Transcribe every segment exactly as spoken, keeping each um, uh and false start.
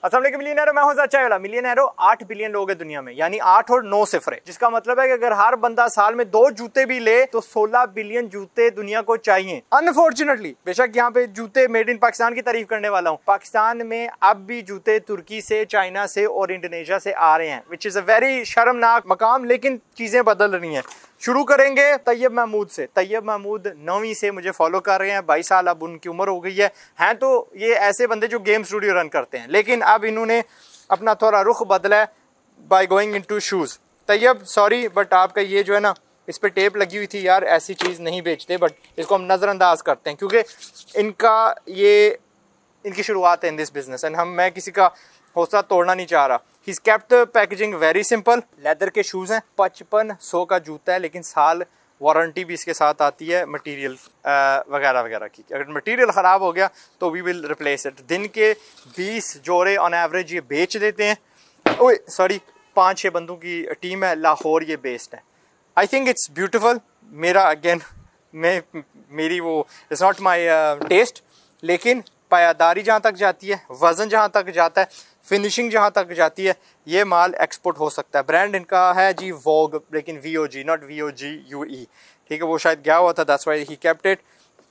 अस्सलाम वालेकुम मिलियनेरो, मैं हूं ज़ाद चाय वाला। मिलियनेरो आठ बिलियन लोग हैं दुनिया में, यानी आठ और नौ सिफरे, जिसका मतलब है कि अगर हर बंदा साल में दो जूते भी ले तो सोलह बिलियन जूते दुनिया को चाहिए। अनफॉर्चुनेटली, बेशक यहाँ पे जूते मेड इन पाकिस्तान की तारीफ करने वाला हूँ, पाकिस्तान में अब भी जूते तुर्की से, चाइना से और इंडोनेशिया से आ रहे हैं, विच इज अ वेरी शर्मनाक मकाम, लेकिन चीजें बदल रही हैं। शुरू करेंगे तैयब महमूद से। तैयब महमूद नौवीं से मुझे फॉलो कर रहे हैं, बाईस साल अब उनकी उम्र हो गई है। हैं तो ये ऐसे बंदे जो गेम स्टूडियो रन करते हैं, लेकिन अब इन्होंने अपना थोड़ा रुख बदला है by going into shoes. Tayyab sorry, but आपका ये जो है ना, इस पे टेप लगी हुई थी यार, ऐसी चीज़ नहीं बेचते, बट इसको हम नज़रअंदाज करते हैं क्योंकि इनका ये इनकी शुरुआत है इन दिस बिजनेस, एंड हम मैं किसी का हौसला तोड़ना नहीं चाह रहा। He's kept the packaging very simple। Leather के शूज़ हैं, पचपन सौ का जूता है, लेकिन साल वारंटी भी इसके साथ आती है मटेरियल वगैरह वगैरह की। अगर मटेरियल ख़राब हो गया तो वी विल रिप्लेस इट। दिन के बीस जोड़े ऑन एवरेज ये बेच देते हैं। ओए सॉरी, पाँच छः बंदों की टीम है, लाहौर ये बेस्ड है। I think it's beautiful. मेरा अगेन मैं मेरी वो इट्स नॉट माई टेस्ट, लेकिन पायादारी जहाँ तक जाती है, वज़न जहाँ तक जाता है, फिनिशिंग जहाँ तक जाती है, ये माल एक्सपोर्ट हो सकता है। ब्रांड इनका है जी वोग, लेकिन V O G, not V O G U E, ठीक है। वो शायद गया हुआ था, that's why he kept it.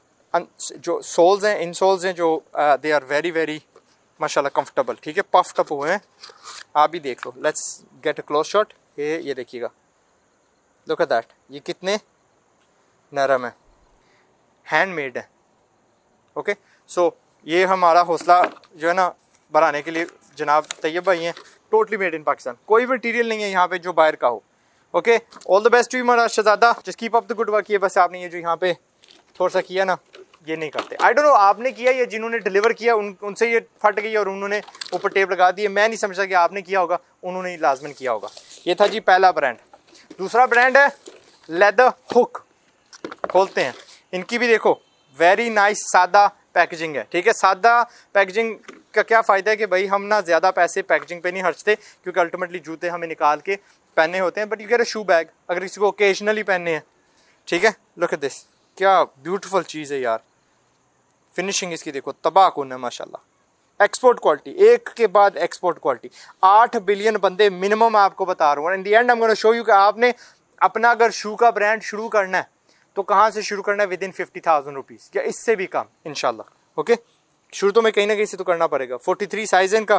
जो सोल्स हैं, इन सोल्स हैं जो दे आर वेरी वेरी माशाल्लाह कंफर्टेबल, ठीक है, पफ्ड अप हुए हैं। आप भी देख लो, let's get a close shot. ये ये देखिएगा, लुक एट दैट, ये कितने नरम है, हैंडमेड है। ओके सो ये हमारा हौसला जो है ना बढ़ाने के लिए जनाब तैयब भाई हैं, टोटली मेड इन पाकिस्तान, कोई मटीरियल नहीं है यहाँ पे जो बाहर का हो। Okay, all the best to you हमारा शहजादा, just keep up the good work. ये बस आपने ये जो यहाँ पे थोड़ा सा किया ना, ये नहीं करते। आई डोंट नो आपने किया या जिन्होंने डिलीवर किया उन उनसे ये फट गई और उन्होंने ऊपर टेप लगा दी है। मैं नहीं समझता कि आपने किया होगा, उन्होंने लाजमन किया होगा। ये था जी पहला ब्रांड। दूसरा ब्रांड है लेदर हुक। खोलते हैं, इनकी भी देखो वेरी नाइस सादा पैकेजिंग है, ठीक है। सादा पैकेजिंग का क्या फ़ायदा है कि भाई हम ना ज़्यादा पैसे पैकेजिंग पे नहीं खर्चते, क्योंकि अल्टीमेटली जूते हमें निकाल के पहनने होते हैं। But you get a shoe bag अगर किसी को ओकेजनली पहनने हैं, ठीक है। लुक एट दिस, क्या ब्यूटीफुल चीज़ है यार। फिनिशिंग इसकी देखो, तबाहकुन है माशाल्लाह। एक्सपोर्ट क्वालिटी, एक के बाद एक्सपोर्ट क्वालिटी। आठ बिलियन बंदे मिनिमम आपको बता रहा हूँ। In the end I am gonna show you कि आपने अपना अगर शू का ब्रांड शुरू करना है तो कहाँ से शुरू करना है, within fifty thousand rupees या इससे भी कम इंशाल्लाह। ओके, शुरू तो मैं कहीं ना कहीं से तो करना पड़ेगा। फोर्टी थ्री साइज है इनका।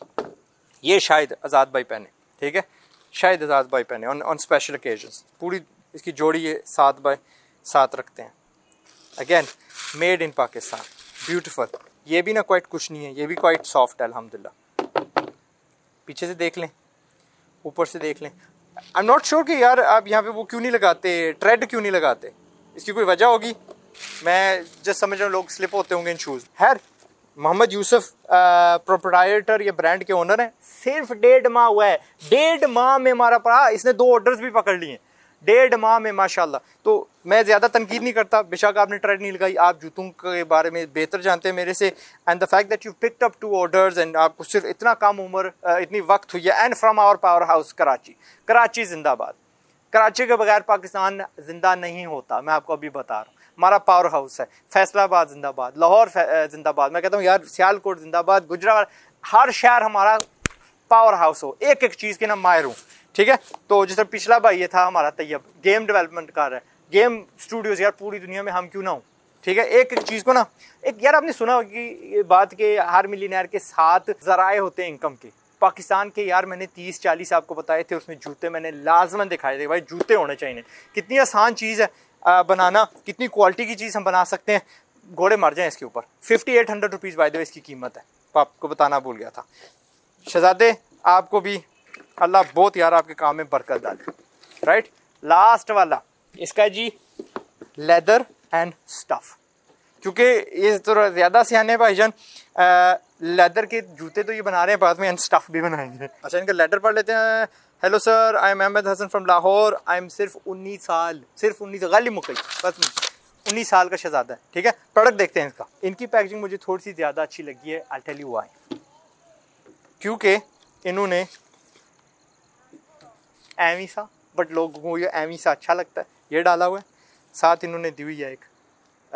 ये शायद आज़ाद भाई पहने, ठीक है, शायद आज़ाद भाई पहने ऑन ऑन स्पेशल ओकेजन्स। पूरी इसकी जोड़ी ये सात बाय सात रखते हैं। Again made in Pakistan, beautiful. ये भी ना क्वाइट कुछ नहीं है, ये भी क्वाइट सॉफ्ट है अल्हम्दुलिल्लाह। पीछे से देख लें, ऊपर से देख लें। आई एम नॉट श्योर कि यार आप यहाँ पे वो क्यों नहीं लगाते, ट्रेड क्यों नहीं लगाते, इसकी कोई वजह होगी। मैं जस्ट समझ रहा हूँ लोग स्लिप होते होंगे इन शूज़। खैर, मोहम्मद यूसुफ प्रोप्राइटर ये ब्रांड के ओनर हैं। सिर्फ डेढ़ माह हुआ है, डेढ़ माह में हमारा पड़ा, इसने दो ऑर्डर्स भी पकड़ लिए डेढ़ माह में माशाल्लाह। तो मैं ज़्यादा तनकीद नहीं करता, बेशक आपने ट्रेड नहीं लगाई, आप जूतों के बारे में बेहतर जानते हैं मेरे से। And the fact that you picked up two orders and आपको सिर्फ इतना कम उम्र, इतनी वक्त हुई है। And from our power house Karachi, Karachi जिंदाबाद। कराची के बगैर पाकिस्तान जिंदा नहीं होता, मैं आपको अभी बता रहा हूँ। हमारा पावर हाउस है। फैसलाबाद जिंदाबाद, लाहौर जिंदाबाद, मैं कहता हूँ यार सियालकोट जिंदाबाद, गुजरात, हर शहर हमारा पावर हाउस हो, एक एक चीज़ के ना माहिर हूँ, ठीक है। तो जिस तरह पिछला भाई ये था हमारा तैयब, गेम डेवलपमेंट कर रहा है, गेम स्टूडियोज यार पूरी दुनिया में हम क्यों ना हो, ठीक है। एक एक चीज़ को ना, एक यार आपने सुना कि ये बात के हर मिलियनेयर के साथ जराए होते हैं इनकम के। पाकिस्तान के यार मैंने तीस चालीस आपको बताए थे, उसमें जूते मैंने लाजमन दिखाए थे। भाई जूते होने चाहिए, कितनी आसान चीज़ है आ, बनाना, कितनी क्वालिटी की चीज़ हम बना सकते हैं। घोड़े मर जाएं इसके ऊपर। Fifty eight hundred rupees by the way इसकी कीमत है, आपको बताना भूल गया था। शहजादे आपको भी अल्लाह बहुत यार आपके काम में बरकत डाले। राइट, लास्ट वाला इसका जी लेदर एंड स्टफ़, क्योंकि ये तो ज़्यादा सियाने भाईजान लेदर के जूते तो ये बना रहे हैं, बाद में एंड स्टफ़ भी बनाएंगे। अच्छा, इनका लेटर पढ़ लेते हैं। Hello sir, I am Ahmad Hasan from Lahore. I am सिर्फ उन्नीस साल, सिर्फ उन्नीस गाली मुकई, बस उन्नीस साल का शहजादा है, ठीक है। प्रोडक्ट देखते हैं इसका। इनकी पैकेजिंग मुझे थोड़ी सी ज़्यादा अच्छी लगी है। आई टेल यू व्हाई, क्योंकि इन्होंने एमी सा, बट लोगों को ये एमी सा अच्छा लगता है, ये डाला हुआ है। साथ इन्होंने दी हुई है एक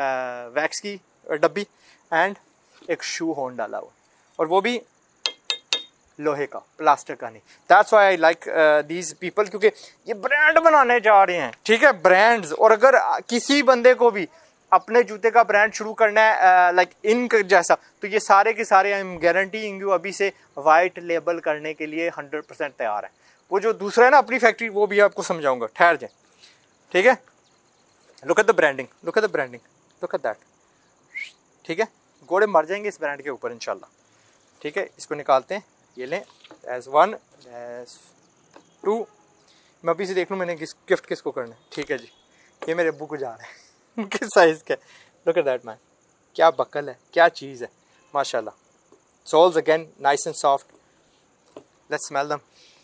वैक्स की डब्बी एंड एक शू हॉर्न डाला हुआ, और वो भी लोहे का, प्लास्टिक का नहीं। That's why I like these people, क्योंकि ये ब्रांड बनाने जा रहे हैं, ठीक है, ब्रांड्स। और अगर किसी बंदे को भी अपने जूते का ब्रांड शुरू करना है लाइक uh, इन like जैसा, तो ये सारे के सारे आई एम गारंटीइंग यू अभी से वाइट लेबल करने के लिए हंड्रेड परसेंट तैयार है। वो जो दूसरा है ना अपनी फैक्ट्री, वो भी आपको समझाऊंगा, ठहर जाए, ठीक है। Look at the branding, look at the branding, look at that, ठीक है। घोड़े मर जाएंगे इस ब्रांड के ऊपर इंशाल्लाह, ठीक है। इसको निकालते हैं, ये लें, एज वन, एज टू। मैं अभी से देख लूँ मैंने किस गिफ्ट किसको करना है, ठीक है जी। ये मेरे अब्बू को जा रहा है किस साइज़ का, लुक एट दैट मैन, क्या बकल है, क्या चीज़ है माशाल्लाह। Soles again nice and soft, let's smell them.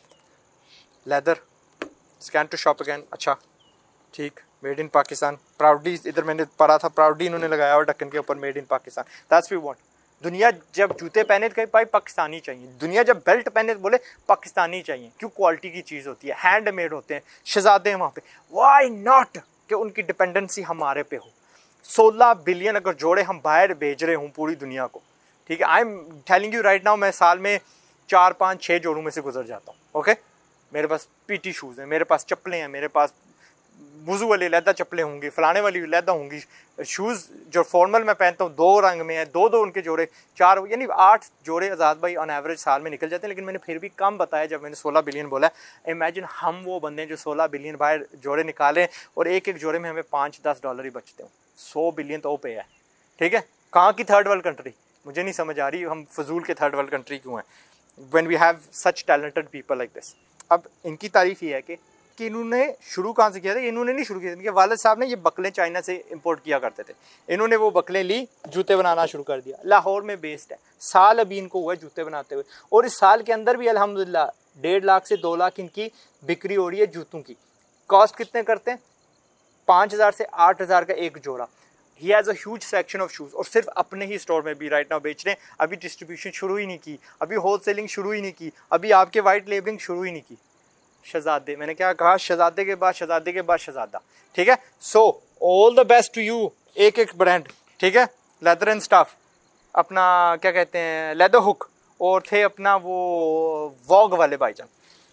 Leather, scan to shop again, अच्छा ठीक, मेड इन पाकिस्तान, प्राउडली, इधर मैंने पढ़ा था प्राउडली इन्होंने लगाया और ढक्कन के ऊपर made in Pakistan. That's we want. दुनिया जब जूते पहने तो कहीं भाई पाकिस्तानी चाहिए, दुनिया जब बेल्ट पहने तो बोले पाकिस्तानी चाहिए, क्यों, क्वालिटी की चीज़ होती है, हैंड मेड होते हैं, शहजादे हैं वहाँ पे, व्हाई नॉट कि उनकी डिपेंडेंसी हमारे पे हो। सोलह बिलियन अगर जोड़े हम बाहर भेज रहे हूँ पूरी दुनिया को, ठीक है। I am telling you right now, मैं साल में चार पाँच छः जोड़ों में से गुजर जाता हूँ, ओके। मेरे पास पीटी शूज़ हैं, मेरे पास चप्पलें हैं, मेरे पास वुज़ू वाली लहदा चप्पलें होंगी, फलाने वाली लहदा होंगी, शूज़ जो फॉर्मल मैं पहनता हूँ दो रंग में है, दो दो उनके जोड़े, चार, यानी आठ जोड़े आज़ाद भाई ऑन एवरेज साल में निकल जाते हैं। लेकिन मैंने फिर भी कम बताया जब मैंने सोलह बिलियन बोला। इमेजिन हम वो बंदे हैं जो सोलह बिलियन बाहर जोड़े निकालें और एक एक जोड़े में हमें पाँच दस डॉलर ही बचते हो। सौ बिलियन तो पे है, ठीक है। कहाँ की थर्ड वर्ल्ड कंट्री, मुझे नहीं समझ आ रही हम फजूल के थर्ड वर्ल्ड कंट्री क्यों हैं when we have such talented people like this. अब इनकी तारीफ ये है कि कि इन्होंने शुरू कहाँ से किया था, इन्होंने नहीं शुरू किया था, इनके वालिद साहब ने ये बकलें चाइना से इंपोर्ट किया करते थे, इन्होंने वो बकलें ली, जूते बनाना शुरू कर दिया। लाहौर में बेस्ड है, साल अभी इनको हुआ जूते बनाते हुए, और इस साल के अंदर भी अल्हम्दुलिल्लाह डेढ़ लाख से दो लाख इनकी बिक्री हो रही है जूतों की। कॉस्ट कितने करते हैं, पाँच हज़ार से आठ हज़ार का एक जोड़ा। He has a huge section of shoes, और सिर्फ अपने ही स्टोर में भी राइट नाउ बेच रहे हैं। अभी डिस्ट्रीब्यूशन शुरू ही नहीं की, अभी होल सेलिंग शुरू ही नहीं की, अभी आपके वाइट लेबलिंग शुरू ही नहीं की। शहजादे, मैंने क्या कहा, शहजादे के बाद शहजादे के बाद शहजादा, ठीक है। So all the best to you, एक एक ब्रांड, ठीक है। लेदर एंड स्टफ, अपना क्या कहते हैं लेदर हुक, और थे अपना वो वॉग वाले भाईजान।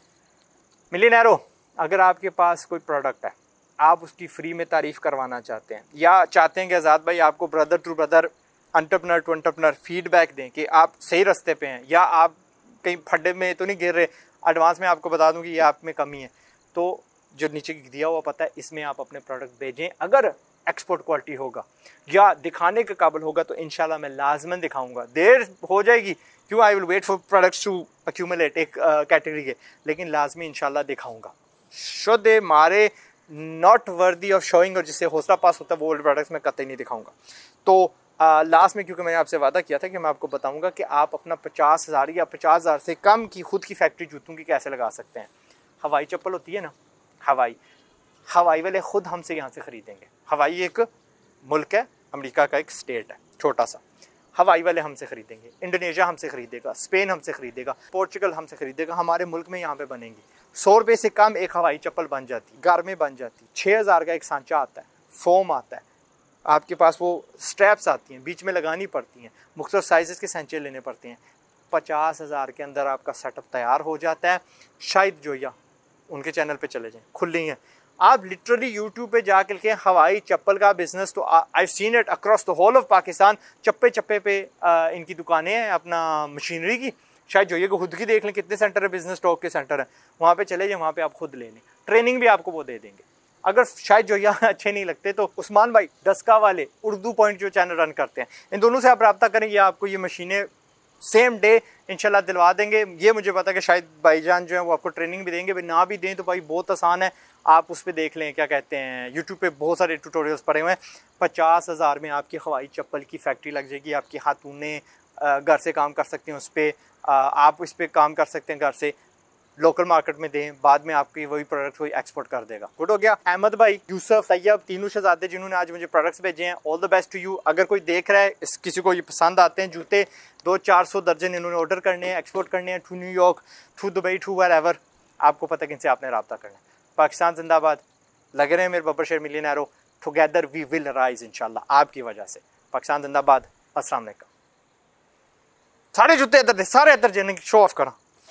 मिलियनेरो, अगर आपके पास कोई प्रोडक्ट है, आप उसकी फ्री में तारीफ करवाना चाहते हैं, या चाहते हैं कि आज़ाद भाई आपको brother to brother, entrepreneur to entrepreneur feedback दें कि आप सही रास्ते पे हैं या आप कहीं फड्डे में तो नहीं गिर रहे, एडवांस में आपको बता दूं कि ये आप में कमी है, तो जो नीचे दिया हुआ पता है इसमें आप अपने प्रोडक्ट भेजें। अगर एक्सपोर्ट क्वालिटी होगा या दिखाने के काबिल होगा तो इंशाल्लाह मैं लाजमन दिखाऊंगा। देर हो जाएगी क्यों, I will wait for products to accumulate एक कैटेगरी के, लेकिन लाजमी इंशाल्लाह दिखाऊंगा। शो दे मारे नॉट वर्दी ऑफ शोइंग, और जिससे हौसला पास होता है वो ओल्ड प्रोडक्ट्स मैं कतई नहीं दिखाऊंगा। तो लास्ट uh, में क्योंकि मैंने आपसे वादा किया था कि मैं आपको बताऊंगा कि आप अपना पचास हज़ार या पचास हज़ार से कम की खुद की फैक्ट्री जूतों की कैसे लगा सकते हैं। हवाई चप्पल होती है ना, हवाई हवाई वाले खुद हमसे यहाँ से ख़रीदेंगे। हवाई एक मुल्क है, अमेरिका का एक स्टेट है छोटा सा, हवाई वाले हमसे ख़रीदेंगे, इंडोनेशिया हमसे ख़रीदेगा, स्पेन हमसे ख़रीदेगा, पोर्चुगल हमसे ख़रीदेगा, हमारे मुल्क में यहाँ पे बनेंगी। सौ रुपये से कम एक हवाई चप्पल बन जाती, घर में बन जाती। छः हज़ार का एक सांचा आता है, फोम आता है, आपके पास वो स्ट्रैप्स आती हैं, बीच में लगानी पड़ती हैं, मुख्तलिफ साइज़ के सांचे लेने पड़ते हैं। पचास हज़ार के अंदर आपका सेटअप तैयार हो जाता है। शायद जोया उनके चैनल पे चले जाएं, खुली हैं, आप लिटरली यूट्यूब पे जाकर के हवाई चप्पल का बिजनेस, तो I seen it across the whole of Pakistan. चप्पे चप्पे पे आ, इनकी दुकानें हैं अपना मशीनरी की। शायद जोइए को खुद की देख लें, कितने सेंटर है, बिजनेस स्टॉक के सेंटर हैं, वहाँ पे चले जाएं, वहाँ पे आप खुद ले लें, ट्रेनिंग भी आपको वो दे देंगे। अगर शायद जोइया अच्छे नहीं लगते तो उस्मान भाई डस्का वाले उर्दू पॉइंट जो चैनल रन करते हैं, इन दोनों से आप रब्ता करेंगे, आपको ये मशीनें सेम डे इंशाल्लाह दिलवा देंगे। ये मुझे पता है कि शायद भाईजान जो है वो आपको ट्रेनिंग भी देंगे, भाई ना भी दें तो भाई बहुत आसान है, आप उस पर देख लें, क्या कहते हैं, यूट्यूब पे बहुत सारे ट्यूटोरियल्स पड़े हुए हैं। पचास हज़ार में आपकी हवाई चप्पल की फैक्ट्री लग जाएगी, आपकी खातूनें घर से काम कर सकती हैं, उस पर आप इस पर काम कर सकते हैं, घर से लोकल मार्केट में दें, बाद में आपकी वही प्रोडक्ट वही एक्सपोर्ट कर देगा। गुड हो गया। अहमद भाई, यूसुफ, तैयब, तीनों शहजादे जिन्होंने आज मुझे प्रोडक्ट्स भेजे हैं, all the best to you. अगर कोई देख रहा है, इस किसी को ये पसंद आते हैं जूते, दो चार सौ दर्जन इन्होंने ऑर्डर करने हैं, एक्सपोर्ट करने हैं to New York, to Dubai, to wherever, आपको पता है किनसे आपने रब्ता करना है। पाकिस्तान जिंदाबाद, लगे रहे मेरे बब्बर शेर millionaires, together we will rise इंशाल्लाह, आपकी वजह से। पाकिस्तान जिंदाबाद। अस्सलाम वालेकुम। सारे जूते इधर दे, सारे इधर जाने शो ऑफ करा।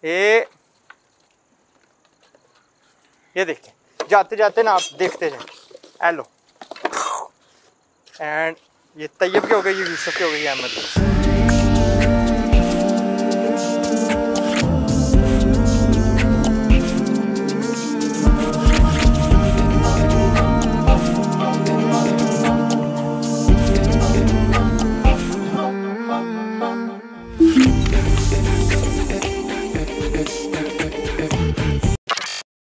ये ये देखिए, जाते जाते ना आप देखते जाए। एलो एंड ये तैयब के हो गई, ये यूसुफ के हो गई, अहमद की।